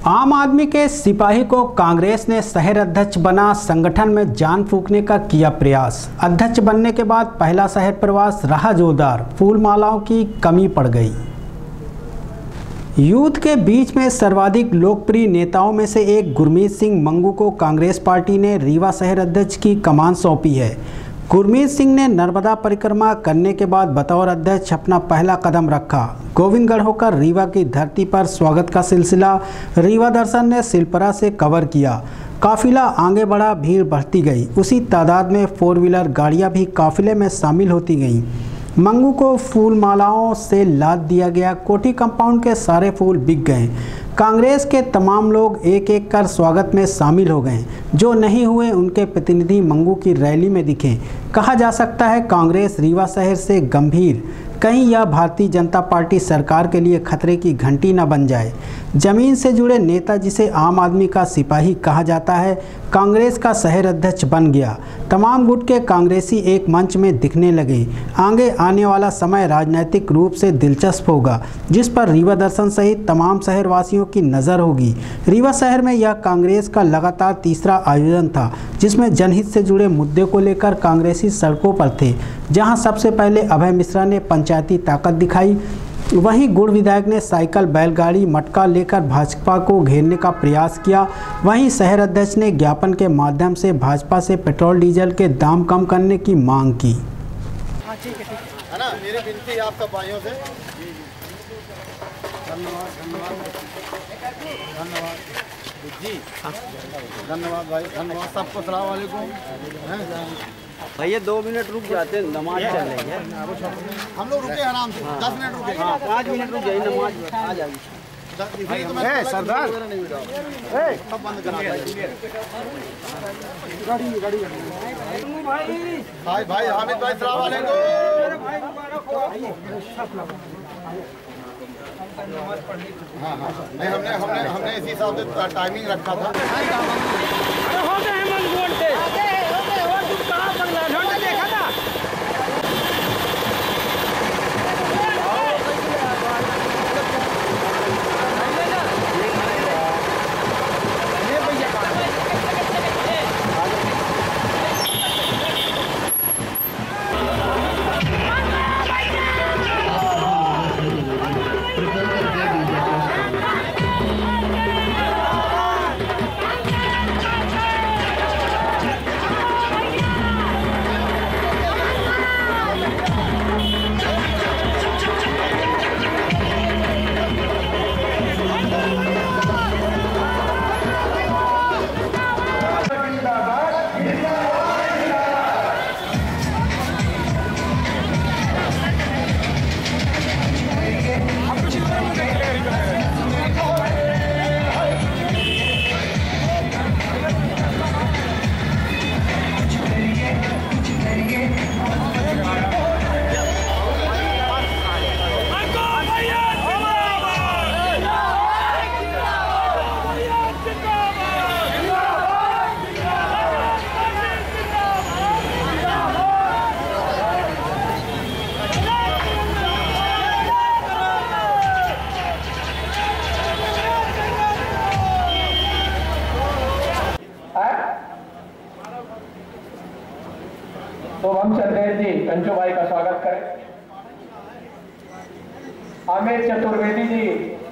आम आदमी के सिपाही को कांग्रेस ने शहर अध्यक्ष बना संगठन में जान फूंकने का किया प्रयास। अध्यक्ष बनने के बाद पहला शहर प्रवास रहा जोरदार, फूल मालाओं की कमी पड़ गई। यूथ के बीच में सर्वाधिक लोकप्रिय नेताओं में से एक गुरमीत सिंह मंगू को कांग्रेस पार्टी ने रीवा शहर अध्यक्ष की कमान सौंपी है। गुरमीत सिंह ने नर्मदा परिक्रमा करने के बाद बतौर अध्यक्ष अपना पहला कदम रखा। गोविंदगढ़ होकर रीवा की धरती पर स्वागत का सिलसिला रीवा दर्शन ने सिलपरा से कवर किया। काफिला आगे बढ़ा, भीड़ बढ़ती गई। उसी तादाद में 4 व्हीलर गाड़ियां भी काफिले में शामिल होती गईं। मंगू को फूल मालाओं से लाद दिया गया। कोठी कंपाउंड के सारे फूल बिक गए। कांग्रेस के तमाम लोग एक एक कर स्वागत में शामिल हो गए। जो नहीं हुए उनके प्रतिनिधि मंगू की रैली में दिखे। कहा जा सकता है कांग्रेस रीवा शहर से गंभीर, कहीं यह भारतीय जनता पार्टी सरकार के लिए खतरे की घंटी न बन जाए। जमीन से जुड़े नेता, जिसे आम आदमी का सिपाही कहा जाता है, कांग्रेस का शहर अध्यक्ष बन गया। तमाम गुट के कांग्रेसी एक मंच में दिखने लगे। आगे आने वाला समय राजनीतिक रूप से दिलचस्प होगा, जिस पर रीवा दर्शन सहित तमाम शहरवासियों की नज़र होगी। रीवा शहर में यह कांग्रेस का लगातार तीसरा आयोजन था, जिसमें जनहित से जुड़े मुद्दे को लेकर कांग्रेसी सड़कों पर थे। जहां सबसे पहले अभय मिश्रा ने पंचायती ताकत दिखाई, वहीं गुड़ विधायक ने साइकिल, बैलगाड़ी, मटका लेकर भाजपा को घेरने का प्रयास किया। वहीं शहर अध्यक्ष ने ज्ञापन के माध्यम से भाजपा से पेट्रोल डीजल के दाम कम करने की मांग की। है ना, मेरी विनती आप सब भाइयों से। धन्यवाद जी, धन्यवाद भाई, धन्यवाद सबको। अस्सलाम वालेकुम। भैया 2 मिनट रुक जाते, नमाज चल रही है। हम लोग रुके आराम से। 10 मिनट रुके। हाँ, 5 मिनट रुक जाइए, नमाज आ जाएगी। सरदार सब बंद करा भाई हामिद भाई, अस्सलाम वालेकुम। हाँ, नहीं हमने इसी हिसाब से टाइमिंग रखा था। तो हम चंदेल जी कंचू भाई का स्वागत करें। अमित चतुर्वेदी जी,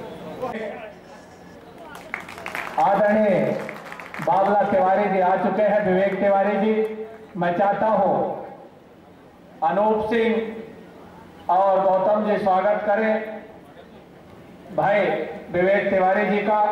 आदरणीय बाबला तिवारी जी आ चुके हैं, विवेक तिवारी जी। मैं चाहता हूं अनूप सिंह और गौतम जी स्वागत करें भाई विवेक तिवारी जी का।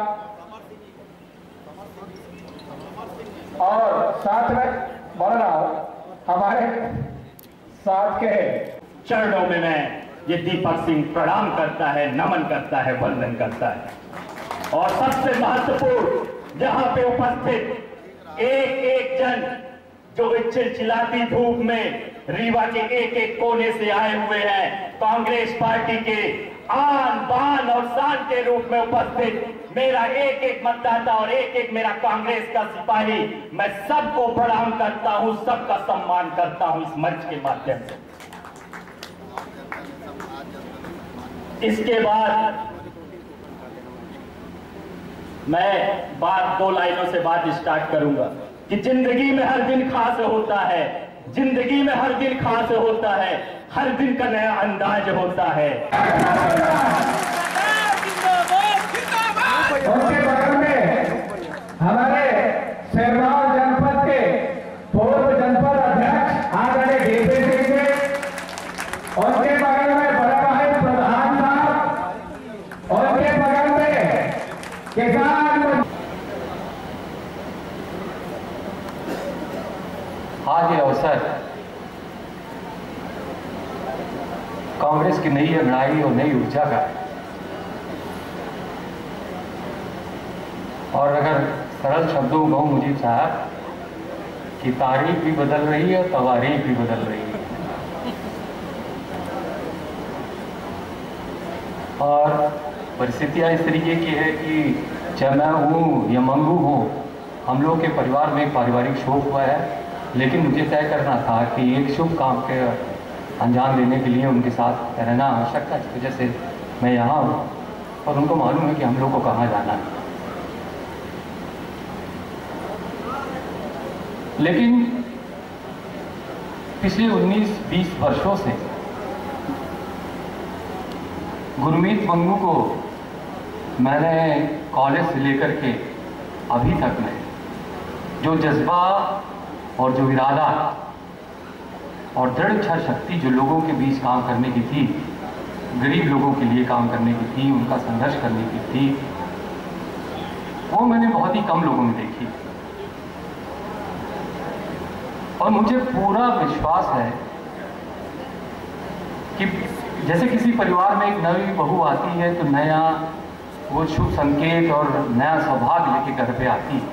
और साथ में बोल रहा हूं, हमारे साथ के चरणों में मैं ये दीपक सिंह प्रणाम करता है, नमन करता है, वंदन करता है। और सबसे महत्वपूर्ण, जहां पे उपस्थित एक एक जन जो इस चिलचिलाती धूप में रीवा के एक एक कोने से आए हुए हैं, कांग्रेस पार्टी के आन बान और शान के रूप में उपस्थित मेरा एक एक मतदाता और एक एक मेरा कांग्रेस का सिपाही, मैं सबको प्रणाम करता हूं, सबका सम्मान करता हूं इस मंच के माध्यम से। इसके बाद मैं दो लाइनों से बात स्टार्ट करूंगा कि जिंदगी में हर दिन खास होता है, जिंदगी में हर दिन खास होता है, हर दिन का नया अंदाज होता है। उसके बगल में हमारे शेरवाल जनपद के पूर्व जनपद अध्यक्ष आदरणीय डीपी सिंह जी, उनके बगल में बड़ा भाई प्रधान साहब, उनके बगल में किसान। आज ये अवसर कांग्रेस की नई अंगड़ाई और नई ऊर्जा का है, और अगर सरल शब्दों में कहूं मुजीब साहब कि तारीख भी बदल रही है, तवारीख भी बदल रही है। और परिस्थितियां इस तरीके की है कि चाहे मैं हूँ या मंगू हूँ, हम लोग के परिवार में एक पारिवारिक शोक हुआ है, लेकिन मुझे तय करना था कि एक शुभ काम के अंजाम देने के लिए उनके साथ रहना आवश्यक था। इस वजह से मैं यहाँ हूँ और उनको मालूम है कि हम लोग को कहाँ जाना है। लेकिन पिछले 19-20 वर्षों से गुरमीत मंगू को मैंने कॉलेज से लेकर के अभी तक में जो जज्बा और जो इरादा और दृढ़ इच्छा शक्ति जो लोगों के बीच काम करने की थी, गरीब लोगों के लिए काम करने की थी, उनका संघर्ष करने की थी, वो मैंने बहुत ही कम लोगों में देखी। और मुझे पूरा विश्वास है कि जैसे किसी परिवार में एक नई बहू आती है तो नया वो शुभ संकेत और नया सौभाग्य लेके घर पे आती है।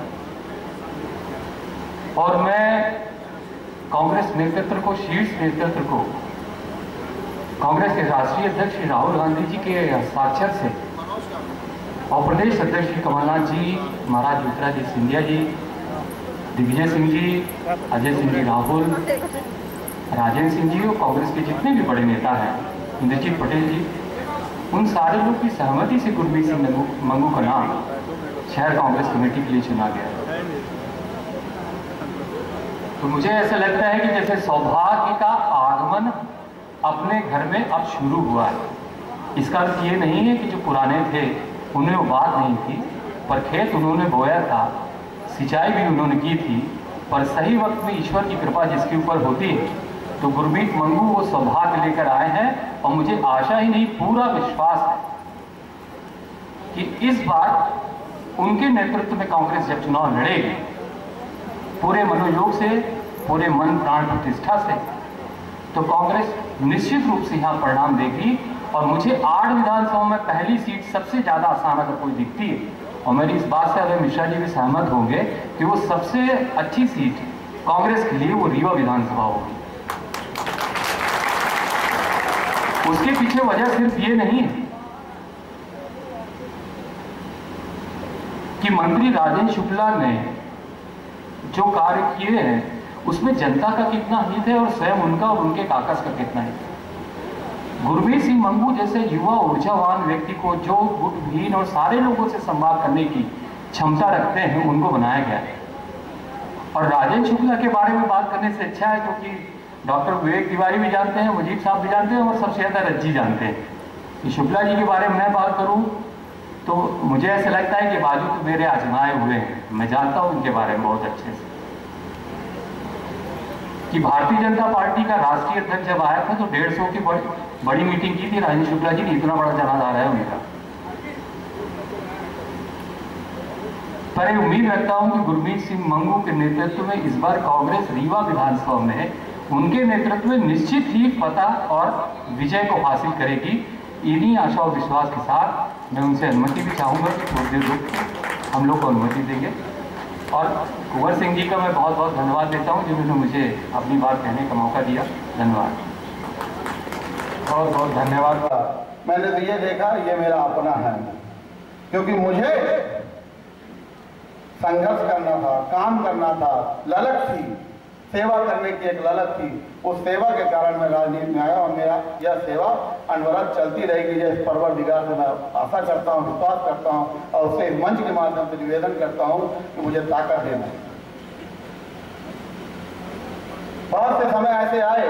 और मैं कांग्रेस नेतृत्व को, शीर्ष नेतृत्व को, कांग्रेस के राष्ट्रीय अध्यक्ष श्री राहुल गांधी जी के हस्ताक्षर से और प्रदेश अध्यक्ष श्री कमलनाथ जी, महाराज ज्योतिरादित्य सिंधिया जी, दिग्विजय सिंह जी, अजय सिंह जी राहुल, राजेंद्र सिंह जी और कांग्रेस के जितने भी बड़े नेता हैं, इंद्रजीत पटेल जी, उन सारे लोग की सहमति से गुरमीत सिंह मंगू का नाम शहर कांग्रेस कमेटी के लिए चुना गया। तो मुझे ऐसा लगता है कि जैसे सौभाग्य का आगमन अपने घर में अब शुरू हुआ है। इसका अर्थ ये नहीं है कि जो पुराने थे उन्हें वो बात नहीं थी, पर खेत उन्होंने बोया था, सिंचाई भी उन्होंने की थी, पर सही वक्त में ईश्वर की कृपा जिसके ऊपर होती है, तो गुरमीत मंगू वो सौभाग्य लेकर आए हैं। और मुझे आशा ही नहीं, पूरा विश्वास है कि इस बार उनके नेतृत्व में कांग्रेस जब चुनाव लड़ेगी पूरे मनोयोग से, पूरे मन प्राण प्रतिष्ठा से, तो कांग्रेस निश्चित रूप से यहाँ परिणाम देगी। और मुझे 8 विधानसभाओं में पहली सीट सबसे ज्यादा आसान अगर कोई दिखती है, और मेरी इस बात से अगर मिश्रा जी भी सहमत होंगे कि वो सबसे अच्छी सीट कांग्रेस के लिए वो रीवा विधानसभा होगी। उसके पीछे वजह सिर्फ ये नहीं है कि मंत्री राजेंद्र शुक्ला ने जो कार्य किए हैं उसमें जनता का कितना हित है और स्वयं उनका और उनके काकस का कितना हित है। गुरमीत सिंह मंगू जैसे युवा ऊर्जावान व्यक्ति को जो गुटहीन और सारे लोगों से संवाद करने की क्षमता रखते हैं, उनको बनाया गया है। और राजेंद्र शुक्ला के बारे में बात करने से अच्छा है, क्योंकि डॉक्टर विवेक तिवारी भी जानते हैं, मुजीब साहब भी जानते हैं और सबसे ज्यादा रज्जी जानते हैं। कि शुक्ला जी के बारे में मैं बात करूं तो मुझे ऐसा लगता है कि बाजू तो मेरे आजमाए हुए हैं, मैं जानता हूं उनके बारे में बहुत अच्छे से। कि भारतीय जनता पार्टी का राष्ट्रीय अध्यक्ष जब आया था तो 150 की बड़ी मीटिंग की थी राजेंद्र शुक्ला जी ने, इतना बड़ा जनाधार है उनका। पर उम्मीद रखता हूं कि गुरमीत सिंह मंगू के नेतृत्व में इस बार कांग्रेस रीवा विधानसभा में उनके नेतृत्व में निश्चित ही फतह और विजय को हासिल करेगी। इन्हीं आशा और विश्वास के साथ मैं उनसे अनुमति भी चाहूंगा कि थोड़ी देर रुक हम लोग को अनुमति देंगे। और कुंवर सिंह जी का मैं बहुत बहुत धन्यवाद देता हूं जिन्होंने मुझे अपनी बात कहने का मौका दिया। धन्यवाद, बहुत बहुत धन्यवाद। मैंने तो ये देखा ये मेरा अपना है, क्योंकि मुझे संघर्ष करना था, काम करना था, ललक थी, सेवा करने की एक ललक थी। उस सेवा के कारण मैं राजनीति में आया और मेरा यह सेवा अनवरत चलती रहेगी। जैसे परवरदिगार से मैं आशा करता हूँ, विश्वास करता हूँ और उससे इस मंच के माध्यम से निवेदन करता हूँ कि मुझे ताकत देना। बहुत से समय ऐसे आए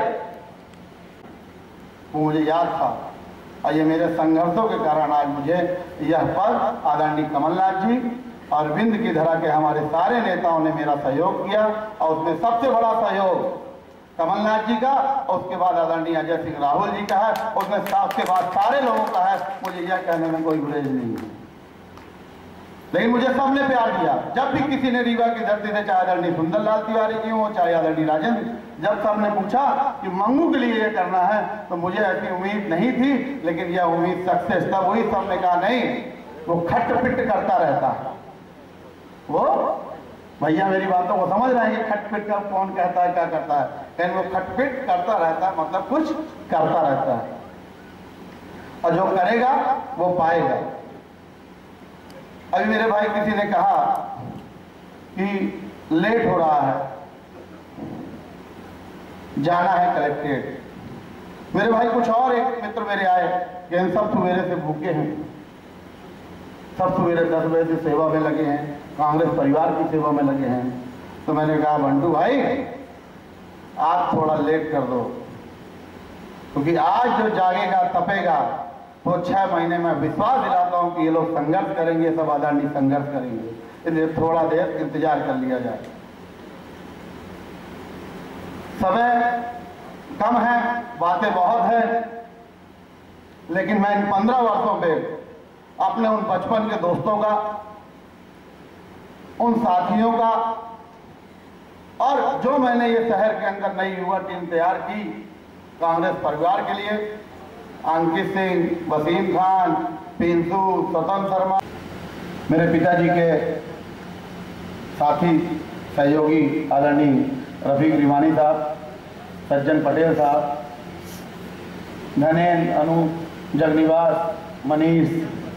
वो मुझे याद था और ये मेरे संघर्षों के कारण आज मुझे यह पद आदरणीय कमलनाथ जी और विंध्य की धरा के हमारे सारे नेताओं ने मेरा सहयोग किया और उसमें सबसे बड़ा सहयोग कमलनाथ जी का और उसके बाद आदरणीय अजय सिंह राहुल जी का है, उसमें उसके बाद सारे लोगों का है। मुझे यह कहने में कोई गुरेज नहीं है, लेकिन मुझे सबने प्यार दिया। जब भी किसी ने रीवा की धरती से, चाहे आदरणीय सुंदरलाल तिवारी जी हो, चाहे आदरणीय राजेंद्र, जब सबने पूछा कि मंगू के लिए ये करना है तो मुझे ऐसी उम्मीद नहीं थी, लेकिन यह उम्मीद सक्सेस तब हुई। सबने कहा नहीं, वो खट पिट करता रहता है। वो भैया मेरी बातों को समझ रहे हैं कि खटपिट का कौन कहता है, क्या करता है, लेकिन वो खटपिट करता रहता है, मतलब कुछ करता रहता है और जो करेगा वो पाएगा। अभी मेरे भाई किसी ने कहा कि लेट हो रहा है, जाना है कलेक्ट्रेट। मेरे भाई कुछ और एक मित्र मेरे आए कि हम सब सवेरे से भूखे हैं, सब सवेरे 10 बजे से सेवा में लगे हैं, कांग्रेस परिवार की सेवा में लगे हैं। तो मैंने कहा बंटू भाई आज थोड़ा लेट कर दो, क्योंकि आज जो जागेगा तपेगा वो 6 महीने में विश्वास दिलाता हूं कि ये लोग संघर्ष करेंगे, सब आदरणीय संघर्ष करेंगे, इसलिए थोड़ा देर इंतजार कर लिया जाए। समय कम है, बातें बहुत है, लेकिन मैं इन 15 वर्षों पे अपने उन बचपन के दोस्तों का, उन साथियों का और जो मैंने ये शहर के अंदर नई युवा टीम तैयार की कांग्रेस परिवार के लिए, अंकित सिंह, वसीम खान, पिंसू, स्वतंत्र शर्मा, मेरे पिताजी के साथी सहयोगी आदरणीय रफीक रिवानी साहब, सज्जन पटेल साहब, धनेन, अनु, जगनिवास, मनीष,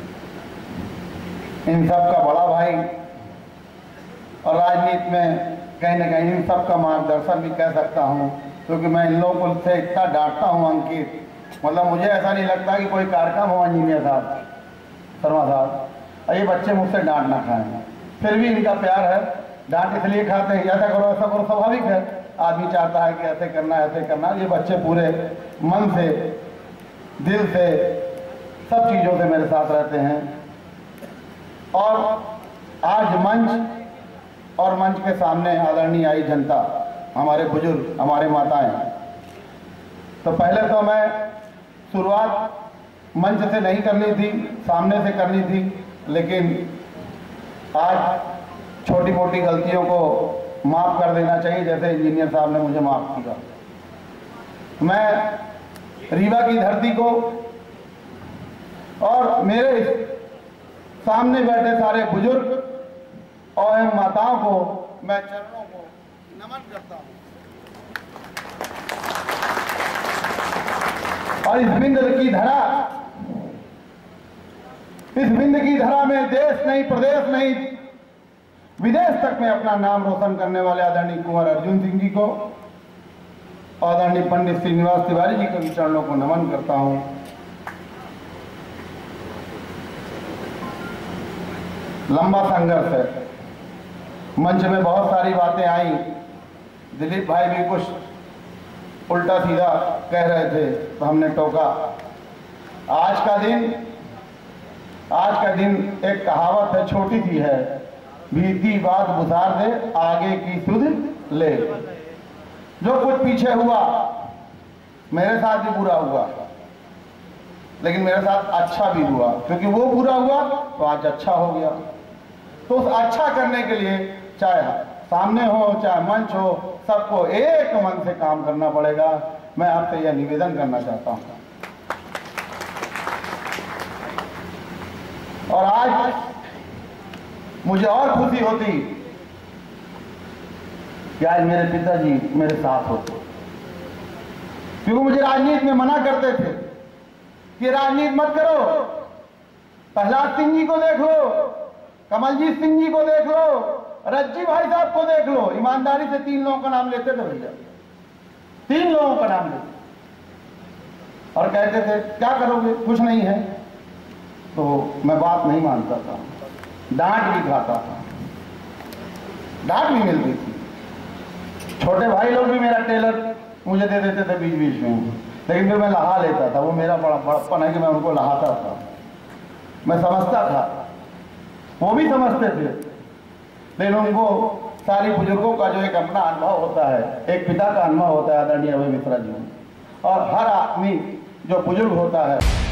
इन सब का बड़ा भाई और राजनीति में कहीं ना कहीं इन सब का मार्गदर्शन भी कह सकता हूं, क्योंकि मैं इन लोगों से इतना डांटता हूं अंकित, मतलब मुझे ऐसा नहीं लगता कि कोई कार्यक्रम हो इंजीनियर साहब, शर्मा साहब, और ये बच्चे मुझसे डांट ना खाएं, फिर भी इनका प्यार है। डांट इसलिए खाते हैं, ऐसा करो ऐसा करो, स्वाभाविक है, आदमी चाहता है कि ऐसे करना ऐसे करना। ये बच्चे पूरे मन से, दिल से, सब चीज़ों से मेरे साथ रहते हैं। और आज मंच के सामने आदरणीय आई जनता, हमारे बुजुर्ग, हमारे माताएं, तो पहले तो मैं शुरुआत मंच से नहीं करनी थी, सामने से करनी थी, लेकिन आज छोटी मोटी गलतियों को माफ कर देना चाहिए, जैसे इंजीनियर साहब ने मुझे माफ किया। मैं रीवा की धरती को और मेरे सामने बैठे सारे बुजुर्ग और माताओं को मैं चरणों को नमन करता हूं और इस विंध्य की धरा में देश नहीं, प्रदेश नहीं, विदेश तक में अपना नाम रोशन करने वाले आदरणीय कुंवर अर्जुन सिंह जी को, आदरणीय पंडित श्रीनिवास तिवारी जी के चरणों को नमन करता हूं। लंबा संघर्ष है, मंच में बहुत सारी बातें आई, दिलीप भाई भी कुछ उल्टा सीधा कह रहे थे तो हमने टोका। आज का दिन एक कहावत है, छोटी सी है, बीती बात गुजार दे आगे की सुध ले। जो कुछ पीछे हुआ मेरे साथ भी बुरा हुआ, लेकिन मेरे साथ अच्छा भी हुआ, क्योंकि वो बुरा हुआ तो आज अच्छा हो गया। तो उस अच्छा करने के लिए चाहे सामने हो चाहे मंच हो, सबको एक मन से काम करना पड़ेगा। मैं आपसे यह निवेदन करना चाहता हूं। और आज मुझे और खुशी होती कि आज मेरे पिताजी मेरे साथ होते, क्योंकि मुझे राजनीति में मना करते थे कि राजनीति मत करो। प्रहलाद सिंह जी को देख लो, कमलजीत सिंह जी को देख लो, रज्जी भाई साहब को देख लो, ईमानदारी से 3 लोगों का नाम लेते थे भैया, 3 लोगों का नाम लेते। और कहते थे क्या करोगे, कुछ नहीं है। तो मैं बात नहीं मानता था, डांट भी खाता था, डांट भी मिलती थी। छोटे भाई लोग भी मेरा टेलर मुझे दे देते थे बीच बीच में, लेकिन फिर मैं लहा लेता था। वो मेरा बड़ा बड़प्पन है कि मैं उनको लहाता था, मैं समझता था, वो भी समझते थे। लेकिन उनको सारी बुजुर्गों का जो एक अपना अनुभव होता है, एक पिता का अनुभव होता है आदरणीय अभय मिश्रा जी, और हर आदमी जो बुजुर्ग होता है